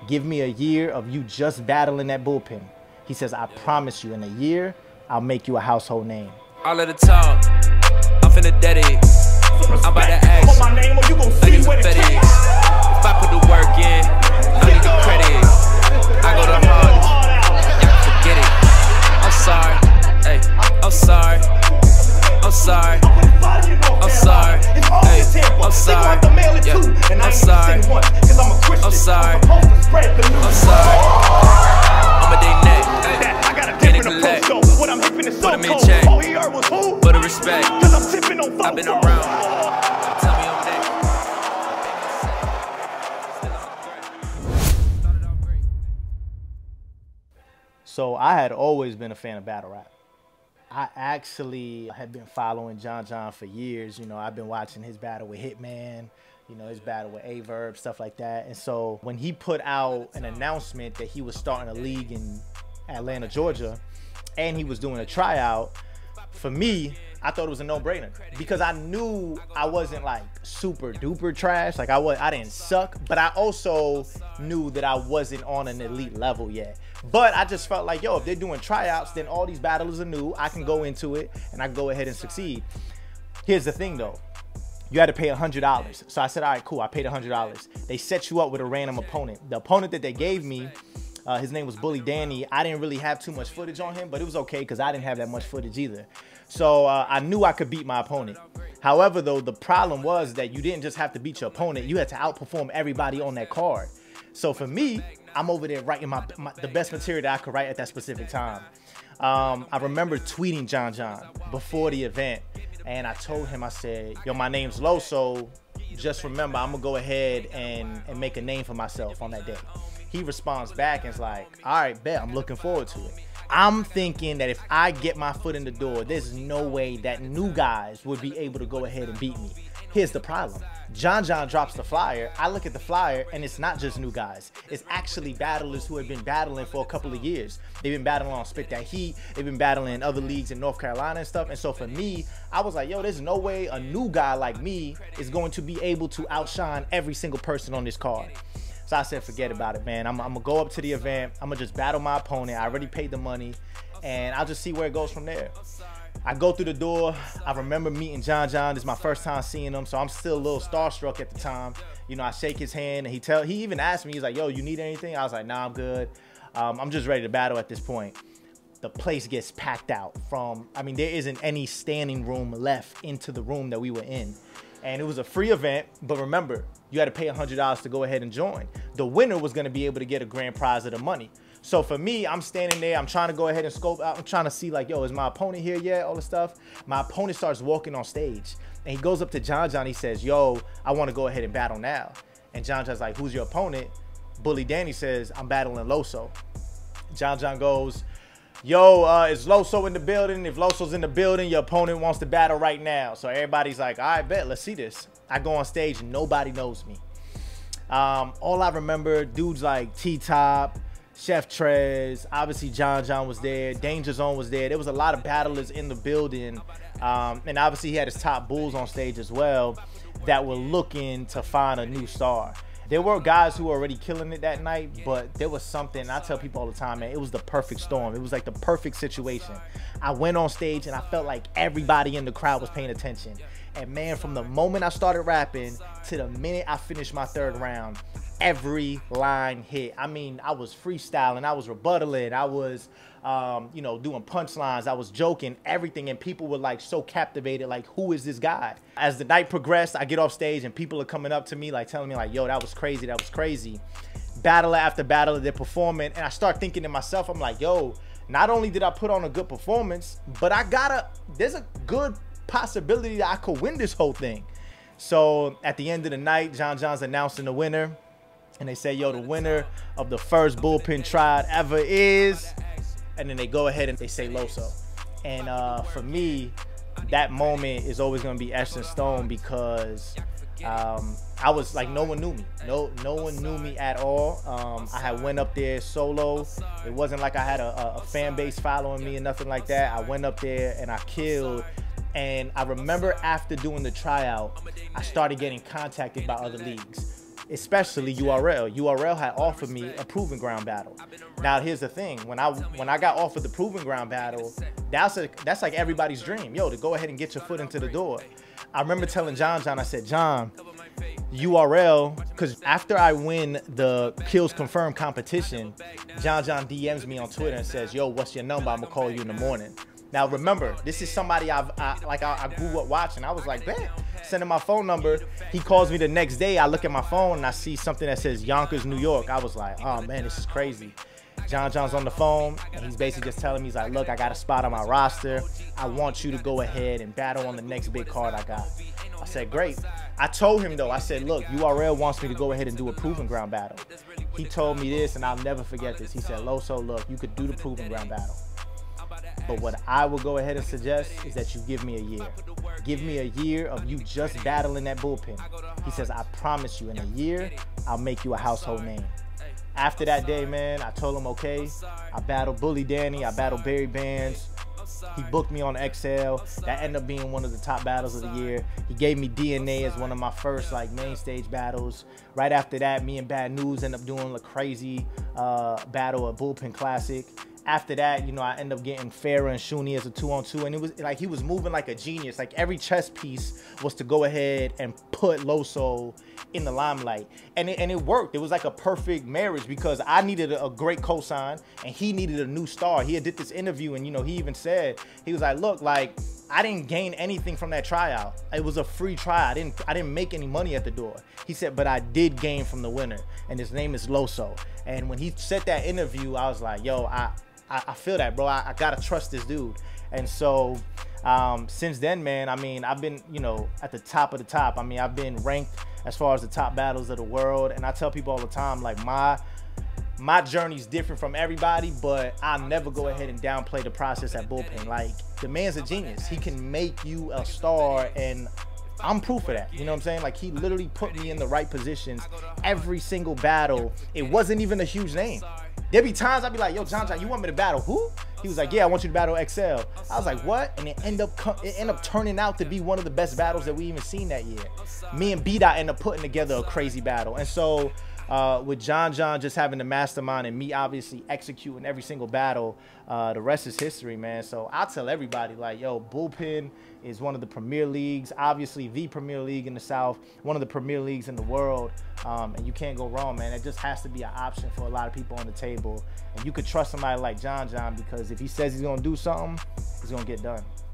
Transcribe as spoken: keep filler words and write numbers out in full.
give me a year of you just battling that bullpen. He says, I promise you, in a year, I'll make you a household name. All of the talk, I'm finna dead it. I'm about to ask, my name or you gon' like see it's where a the fetish. check. If I put the work in, I need the credit. I go the hardest, y'all can forget it. I'm sorry, hey, I'm sorry, I'm sorry, I'm sorry, hey, I'm sorry, yeah, I'm sorry, I'm sorry, I'm sorry, I'm a day neck, I got a can't different approach collect, though. What I'm hipping is so put 'em in cold. check, All he heard was who? for the respect, Cause I'm sipping on I've been Fofo. around, tell me I'm next. So I had always been a fan of battle rap. I actually had been following John John for years. You know, I've been watching his battle with Hitman, you know, his battle with Averb, stuff like that. And so when he put out an announcement that he was starting a league in Atlanta, Georgia, and he was doing a tryout, for me, I thought it was a no-brainer because I knew I wasn't like super duper trash. Like I was, I didn't suck, but I also knew that I wasn't on an elite level yet. But I just felt like, yo, if they're doing tryouts, then all these battles are new. I can go into it and I can go ahead and succeed. Here's the thing though. You had to pay one hundred dollars. So I said, all right, cool. I paid one hundred dollars. They set you up with a random opponent. The opponent that they gave me, uh, his name was Bully Danny. I didn't really have too much footage on him, but it was okay because I didn't have that much footage either. So uh, I knew I could beat my opponent. However, though, the problem was that you didn't just have to beat your opponent. You had to outperform everybody on that card. So for me, I'm over there writing my, my the best material that I could write at that specific time. Um, I remember tweeting John John before the event, and I told him, I said, yo, my name's Loso. Just remember, I'm gonna go ahead and, and make a name for myself on that day. He responds back and is like, all right, bet, I'm looking forward to it. I'm thinking that if I get my foot in the door, there's no way that new guys would be able to go ahead and beat me. Here's the problem. John John drops the flyer. I look at the flyer and it's not just new guys. It's actually battlers who have been battling for a couple of years. They've been battling on Spit That Heat. They've been battling in other leagues in North Carolina and stuff. And so for me, I was like, yo, there's no way a new guy like me is going to be able to outshine every single person on this card. So I said, forget about it, man. I'm, I'm gonna go up to the event. I'm gonna just battle my opponent. I already paid the money and I'll just see where it goes from there. I go through the door. I remember meeting John John. This is my first time seeing him, so I'm still a little starstruck at the time. You know, I shake his hand, and he tell he even asked me, he's like, yo, you need anything? I was like, nah, I'm good. Um, I'm just ready to battle at this point. The place gets packed out from, I mean, there isn't any standing room left into the room that we were in. And it was a free event, but remember, you had to pay one hundred dollars to go ahead and join. The winner was gonna be able to get a grand prize of the money. So for me, I'm standing there, I'm trying to go ahead and scope out, I'm trying to see like, yo, is my opponent here yet? All the stuff. My opponent starts walking on stage and he goes up to John John, he says, yo, I wanna go ahead and battle now. And John John's like, who's your opponent? Bully Danny says, I'm battling Loso. John John goes, yo, uh, is Loso in the building? If Loso's in the building, your opponent wants to battle right now. So everybody's like, all right, bet, let's see this. I go on stage, nobody knows me. Um, all I remember, dudes like T-Top, Chef Trez, obviously John John was there, Danger Zone was there. There was a lot of battlers in the building. Um, and obviously he had his top bulls on stage as well that were looking to find a new star. There were guys who were already killing it that night, but there was something, I tell people all the time, man, it was the perfect storm. It was like the perfect situation. I went on stage and I felt like everybody in the crowd was paying attention. And man, from the moment I started rapping to the minute I finished my third round, every line hit. I mean, I was freestyling, I was rebuttaling, I was, um, you know, doing punchlines, I was joking, everything, and people were like so captivated, like, who is this guy? As the night progressed, I get off stage and people are coming up to me, like telling me like, yo, that was crazy, that was crazy. Battler after battler, they're performing, and I start thinking to myself, I'm like, yo, not only did I put on a good performance, but I gotta, there's a good possibility that I could win this whole thing. So at the end of the night, John John's announcing the winner. And they say, yo, the winner of the first bullpen trial ever is, and then they go ahead and they say Loso. And uh, for me, that moment is always gonna be etched in stone because um, I was like, no one knew me. No, no one knew me at all. Um, I had went up there solo. It wasn't like I had a, a fan base following me or nothing like that. I went up there and I killed. And I remember after doing the tryout, I started getting contacted by other leagues. especially U R L. U R L had offered me a proving ground battle. Now here's the thing: when I when I got offered the proving ground battle, that's a, that's like everybody's dream, yo, to go ahead and get your foot into the door. I remember telling John John, I said, John, U R L, because after I win the Kills Confirmed competition, John John D Ms me on Twitter and says, yo, what's your number? I'm gonna call you in the morning. Now remember, this is somebody I've I, like I, I grew up watching. I was like, man, send him my phone number. He calls me the next day. I look at my phone and I see something that says Yonkers, New York. I was like, oh man, this is crazy. John John's on the phone and he's basically just telling me, he's like, look, I got a spot on my roster. I want you to go ahead and battle on the next big card I got. I said, great. I told him though, I said, look, U R L wants me to go ahead and do a proving ground battle. He told me this and I'll never forget this. He said, Loso, look, you could do the proving ground battle. But what I will go ahead and suggest is that you give me a year. Give me a year of you just battling that bullpen. He says, I promise you in a year, I'll make you a household name. After that day, man, I told him, okay. I battled Bully Danny. I battled Barry Bands. He booked me on X L. That ended up being one of the top battles of the year. He gave me D N A as one of my first like main stage battles. Right after that, me and Bad News ended up doing a crazy uh, battle at Bullpen Classic. After that, you know, I ended up getting Farrah and Shuni as a two-on-two, and it was like he was moving like a genius. Like every chess piece was to go ahead and put Loso in the limelight, and it, and it worked. It was like a perfect marriage because I needed a, a great cosign, and he needed a new star. He had did this interview, and you know, he even said, he was like, "Look, like I didn't gain anything from that tryout. It was a free tryout. I didn't I didn't make any money at the door." He said, "But I did gain from the winner, and his name is Loso." And when he said that interview, I was like, "Yo, I." I feel that, bro. I, I gotta trust this dude. And so um, since then, man, I mean, I've been, you know, at the top of the top. I mean, I've been ranked as far as the top battles of the world. And I tell people all the time, like my my journey's different from everybody, but I never go ahead and downplay the process at Bullpen. Like the man's a genius. He can make you a star, and I'm proof of that. You know what I'm saying? Like he literally put me in the right positions every single battle. It wasn't even a huge name. There'd be times I'd be like, yo, John John, you want me to battle who? He was like, yeah, I want you to battle X L. I was like, what? And it ended up it ended up turning out to be one of the best battles that we even seen that year. Me and B-Dot ended up putting together a crazy battle. And so uh, with John John just having the mastermind and me obviously executing every single battle, uh, the rest is history, man. So I'll tell everybody, like, yo, Bullpen is one of the premier leagues, obviously the premier league in the South, one of the premier leagues in the world. Um, and you can't go wrong, man. It just has to be an option for a lot of people on the table. And you could trust somebody like John John because if he says he's going to do something, he's going to get done.